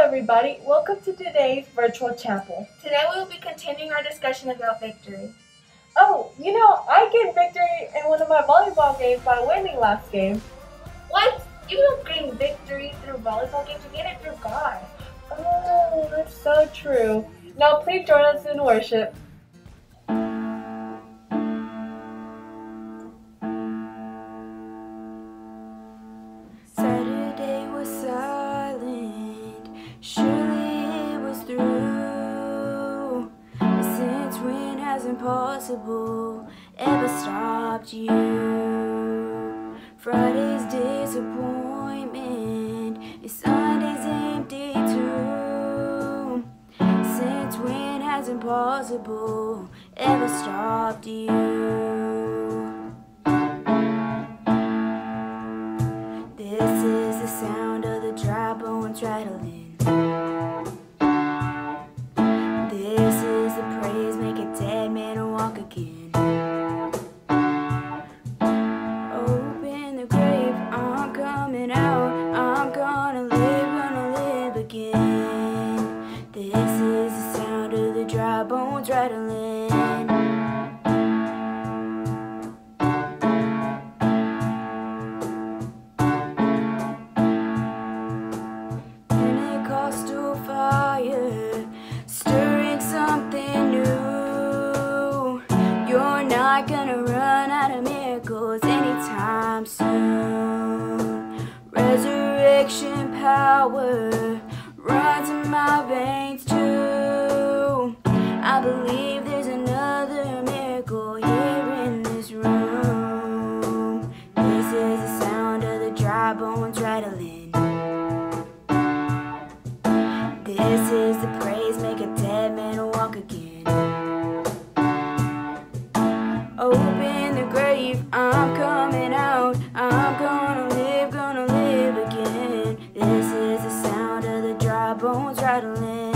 everybody, welcome to today's virtual chapel. Today we will be continuing our discussion about victory. Oh, I get victory in one of my volleyball games by winning last game. What? You don't gain victory through volleyball games, you get it through God. Oh, that's so true. Now please join us in worship. Saturday was silent, surely it was through. Since when has impossible ever stopped you? Friday's disappointment is Sunday's empty too. Since when has impossible ever stopped you? This is the sound of the dry bones rattling. This is the praise, make a dead man walk again. Open the grave, I'm coming out. I'm gonna live again. This is the sound of the dry bones rattling. Pentecostal fire, stirring something new. You're not gonna run out of miracles anytime soon. Resurrection power runs in my veins too. I believe there's another miracle here in this room. This is the sound of the dry bones rattling. This is the praise, make a dead man walk again. Open the grave, I'm coming out. I'm gonna live again. This is the sound of the dry bones rattling.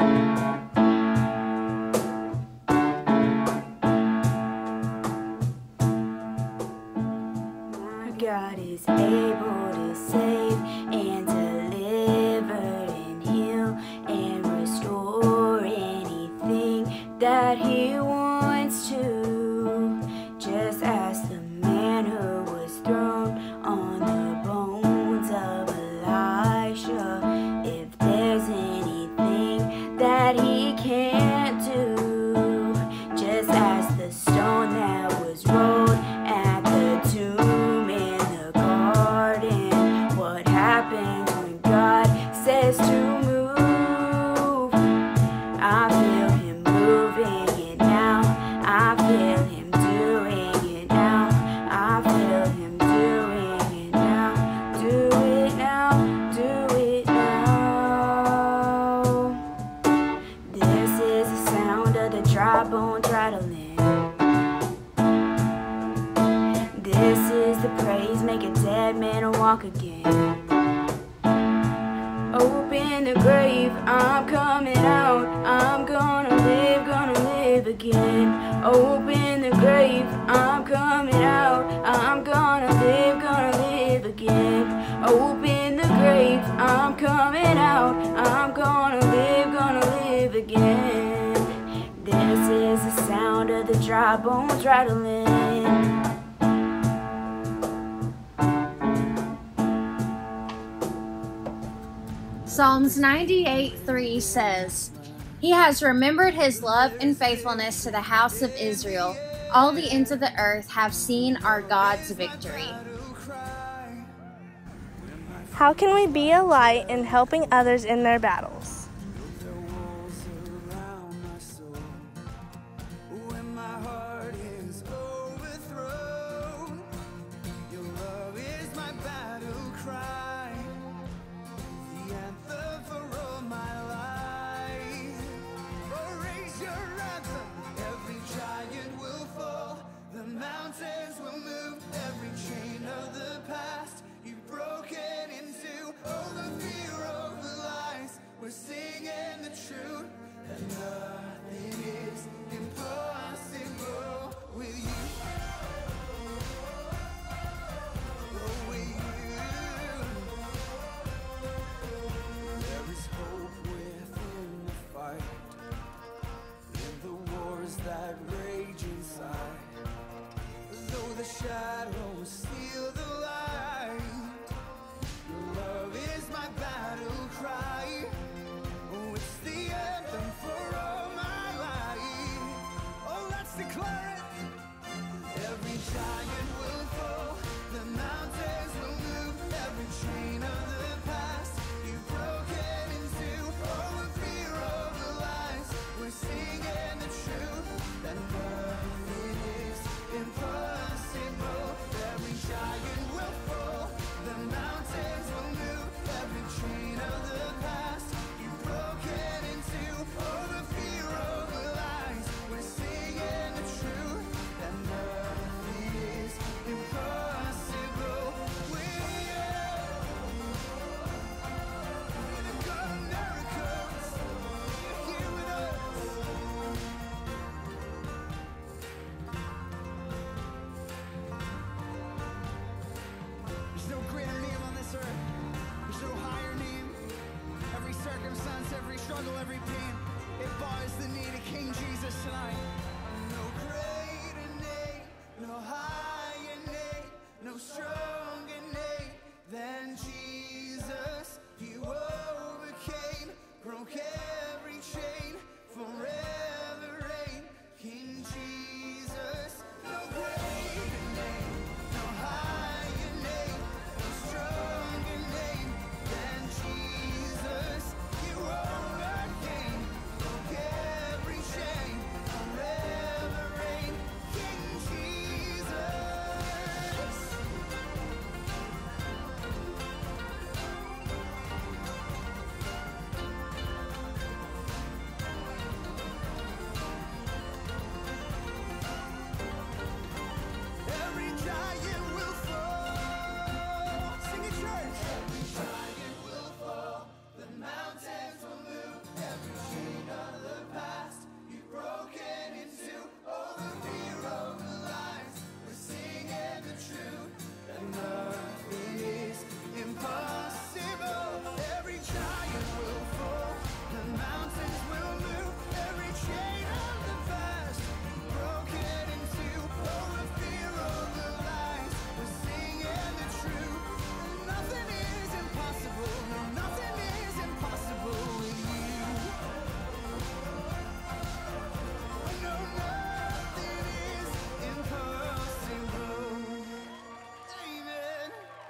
My God is able to save and deliver and heal and restore anything that He wants to. Just ask the man who was thrown on the bones of Elisha if there's anything that he can't do. Just ask the stone that was rolled at the tomb in the garden what happens when God says to move. I feel Him moving it now. I feel Him doing it now. I feel Him doing it now. Do it now, do it now. This is the sound of the dry bones rattling. This is the praise, make a dead man walk again. Open the grave, I'm coming out. I'm gonna live again. Open the grave, I'm coming out. I'm gonna live again. Open the grave, I'm coming out. I'm gonna live again. This is the sound of the dry bones rattling. Psalms 98:3 says, He has remembered His love and faithfulness to the house of Israel. All the ends of the earth have seen our God's victory. How can we be a light in helping others in their battles? Mountains will move, every chain of the past you've broken into. Oh, the fear of the lies we're struggle, every pain. It bars the need of King Jesus tonight. No greater name, no higher name, no stronger name than Jesus. He overcame, broke every chain, forever reign. King Jesus. No greater name, no higher name, no stronger name than Jesus. You overcame, broke every chain, forever reign. King Jesus. Every giant will fall. Sing it, church. Every giant will fall. The mountains will move. Every chain of the past you've broken into. Oh, the fear of the lies. We're singing the truth that nothing is impossible. Every giant will fall. The mountains will move. Every chain of the past broken into. Oh, the fear of the lies. We're singing the truth. Nothing is impossible. No, nothing is impossible with you. No, nothing is impossible. Amen.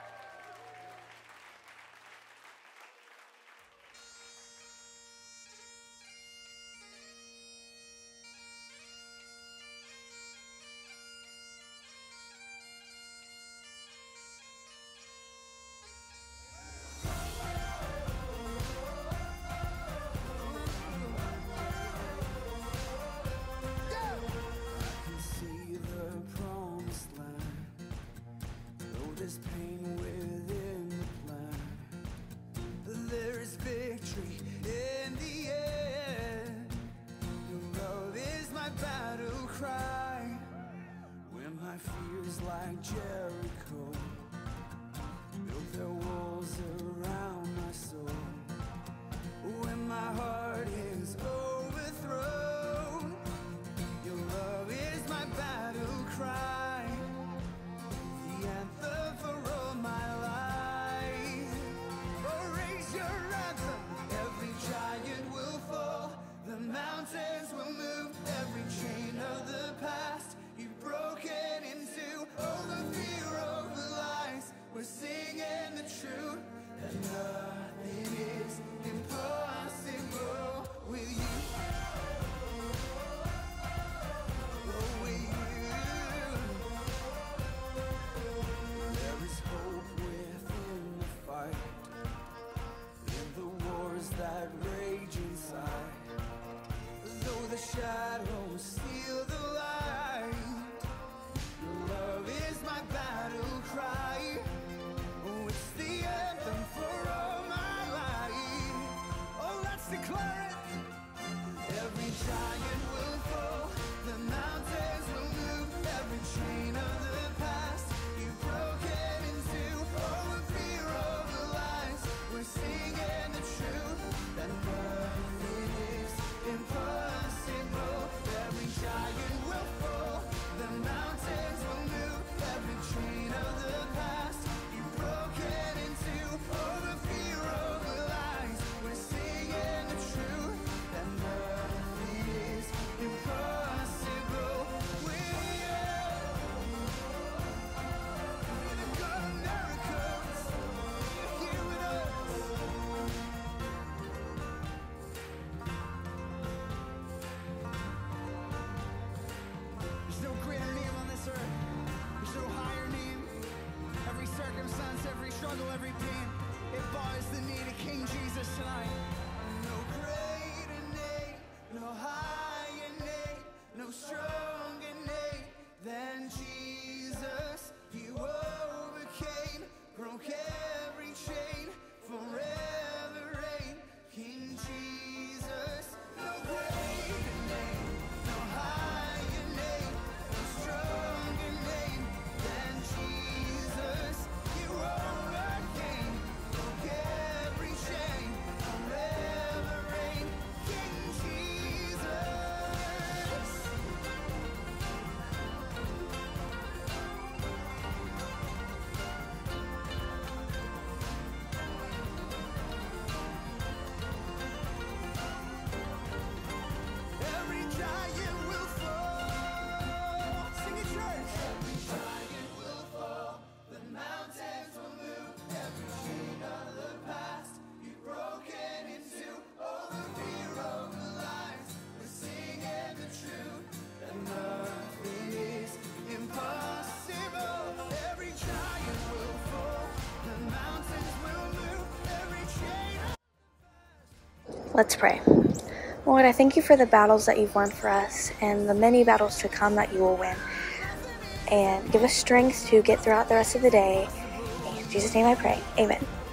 I can see the promised land, though there's pain within the plan. There is victory in the end. Your love is my battle cry. When my fears like Jericho built their walls around my soul. When my heart is overthrown, your love is my battle cry, the anthem for all my life. Oh, raise your anthem. Every giant will fall, the mountains will move. Every chain of the past you've broken into. Oh, the fear of the lies. We're singing the truth that nothing is impossible with you. Oh, with you. There is hope within the fight, in the wars that rage inside. Though the shadows steal the light, your love is my battle cry. Oh, it's the anthem for all my life. Oh, let's declare it. Every giant will fall, the mountains will move. Every chain of the past you've broken into. Oh, the fear of the lies. We're singing the truth that nothing is impossible. Every giant will fall, the mountains will move. Every chain of the past you've broken into. Oh, the fear of the lies. We're singing the truth that nothing is impossible with you. You're the God of miracles. You're here with us. There's no greater name on this earth. There's no higher name. Every circumstance, every struggle, every pain, it bars the need of King Jesus tonight. No greater name, no higher name, no stronger name than Jesus. You overcame, broke every chain, forever reign. King Jesus. No greater name, no higher name, no stronger name than Jesus. You overcame, broke every chain, forever reign. Let's pray. Lord, I thank you for the battles that you've won for us and the many battles to come that you will win. And give us strength to get throughout the rest of the day. In Jesus' name I pray. Amen.